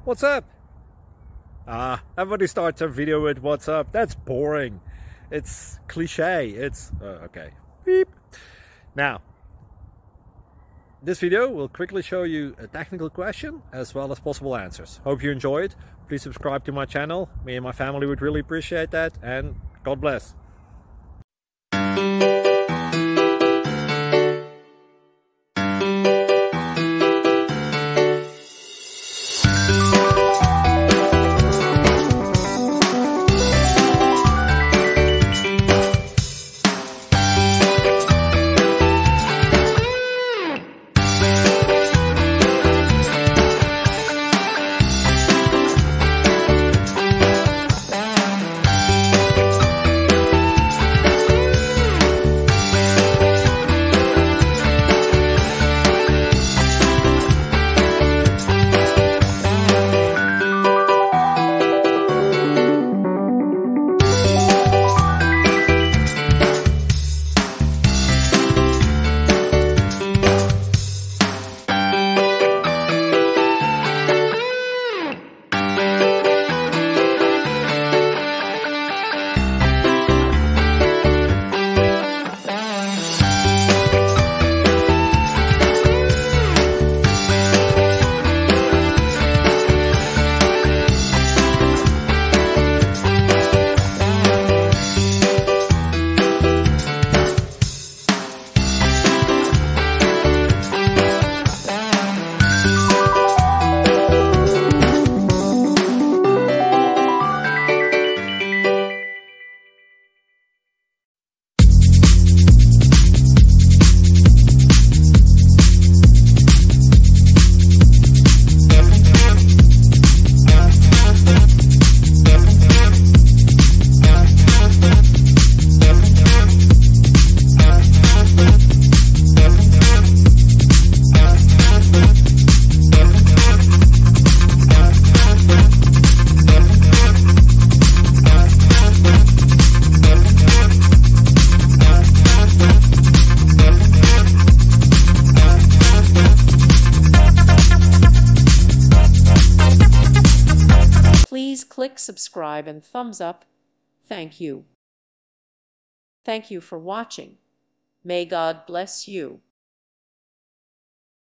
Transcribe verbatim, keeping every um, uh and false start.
What's up? Ah, everybody starts a video with what's up. That's boring. It's cliche. It's uh, okay. Beep. Now, this video will quickly show you a technical question as well as possible answers. Hope you enjoy it. Please subscribe to my channel. Me and my family would really appreciate that, and God bless. Please click subscribe and thumbs up. Thank you. Thank you for watching. May God bless you.